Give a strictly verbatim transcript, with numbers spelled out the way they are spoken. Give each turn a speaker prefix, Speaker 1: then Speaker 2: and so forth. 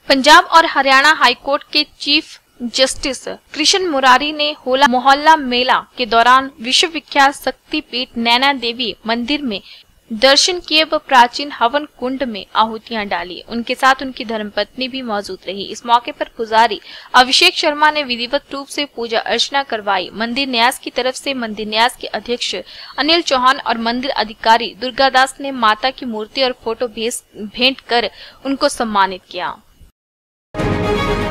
Speaker 1: पंजाब और हरियाणा हाईकोर्ट के chief justice Krishna Murari ने होला मोहल्ला मेला के दौरान विश्व विख्यात शक्तिपीठ नैना देवी मंदिर में दर्शन किए व प्राचीन हवन कुंड में आहुतियां डाली। उनके साथ उनकी धर्मपत्नी भी मौजूद रही। इस मौके पर पुजारी अभिषेक शर्मा ने विधिवत रूप से पूजा अर्चना करवाई। मंदिर न्यास की तरफ से मंदिर न्यास के अध्यक्ष अनिल चौहान और मंदिर अधिकारी दुर्गादास ने माता की मूर्ति और फोटो भेंट कर उनको सम्मानित किया।